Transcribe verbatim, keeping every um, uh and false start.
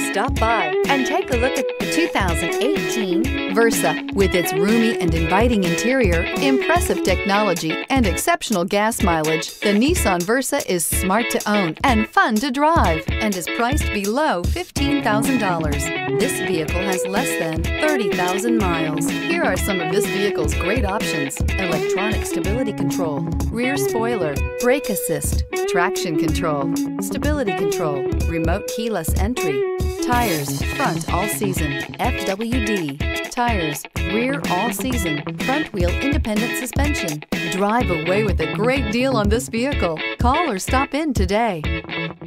Stop by and take a look at the two thousand eighteen Versa. With its roomy and inviting interior, impressive technology, and exceptional gas mileage, the Nissan Versa is smart to own and fun to drive and is priced below fifteen thousand dollars. This vehicle has less than thirty thousand miles. Here are some of this vehicle's great options: electronic stability control, rear spoiler, brake assist, traction control, stability control, remote keyless entry, tires, front all season, F W D, tires, rear all season, front wheel independent suspension. Drive away with a great deal on this vehicle. Call or stop in today.